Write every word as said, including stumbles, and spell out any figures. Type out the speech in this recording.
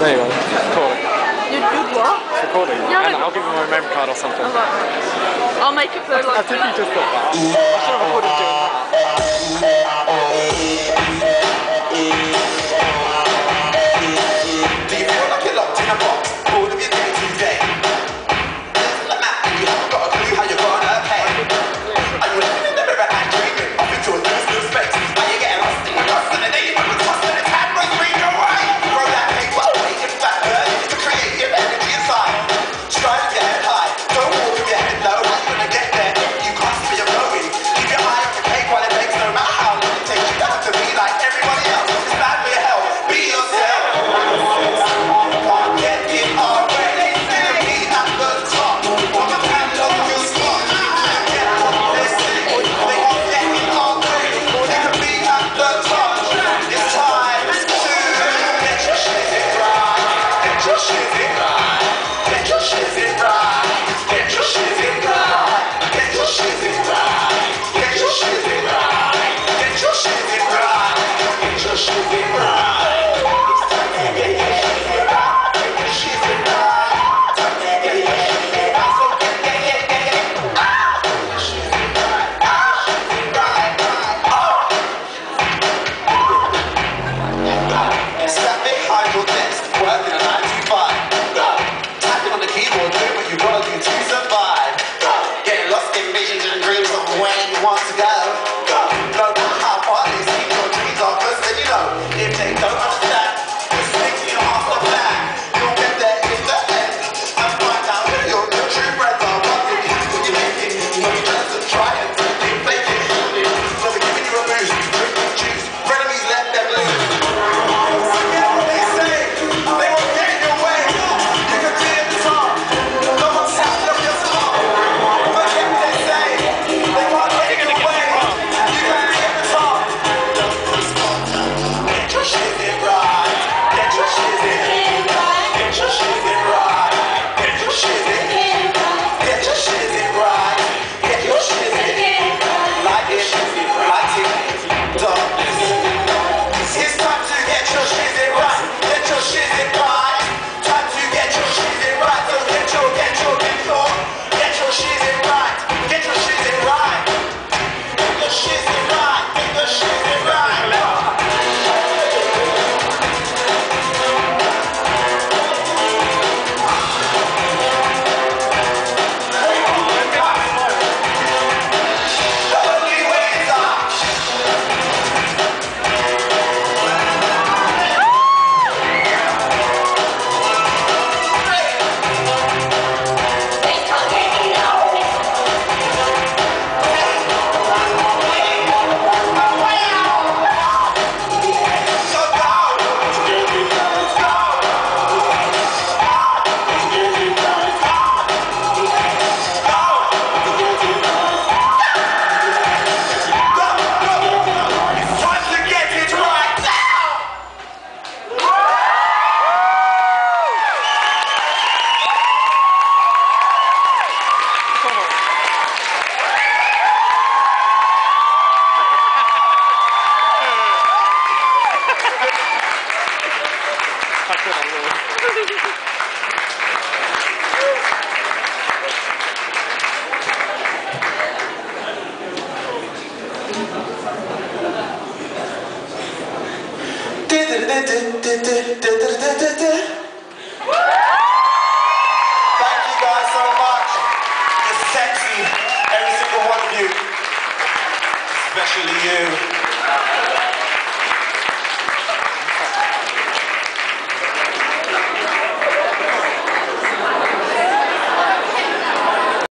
There you go. It's recording. You do what? It's recording. Yeah, and no. I'll give you my memory card or something. Oh, right. I'll make it for like... I think you just thought that. I should have recorded doing that. Do you feel like you're locked in a box? All of your day to day. Doesn't matter, you haven't got a clue how you're gonna pay. Are you looking in the mirror and dreaming off into a new new space? Are you getting lost in the dust and the day you're with trust and the cameras read your way? Throw that paper away, in fact, burn it to creative energy inside. Strive with your head high, don't walk with your head low. How you gonna get there if you can't see where you're going? Keep your eye on the cake while it makes no matter how long it takes. You don't have to be like everybody else. It's bad for your health. Be yourself. Can't get it already. You can be at the top. One more time, love your spot. Get what they say. They can't get it already. You can be at the top. It's time to get your shit right. Get your shit right. Get your shit right. Get your shit right. Get your shit right. Get your shit right. Get your shit right. Get your shit right. It's time to get your shit right. Get your shit right. Time to get your shit right. So get, get, get, get, get. Ah! Get your shit right. Ah! Shit right, right. Oh! Sat behind your desk, working a nine to five. Tapping on the keyboard, doing what you gotta do to survive. Getting lost in visions and dreams of where you want to go. No matter how far they seem your dreams are, first then you know if they don't understand, just make your heart the plan. You'll get there in the end and find out who your real true friends are. What you have when you make it, no chance to try and take it, fake it. So we're giving you a boost, drink the juice, frenemies let them loose. Forget what they say, they won't get in your way. You can be at the top, no one's happy of your star. Forget what they say, they won't get in your way. You can be at the top. Get your shit in right. Get your shit in right. Get your shit in right. Get your shit in. Get your shit in right. Get your shit in. Light it, light it, darkness. It's time to get your shit in right. Get your shit in right. Time to get your shit in right. So get your, get your, get your, get your shit in right. Get your shit in right. Get your shit in right. Get your shit in right. The only way is up. So it's time to get it right now. I could have really. Thank you guys so much. You're sexy, every single one of you, especially you.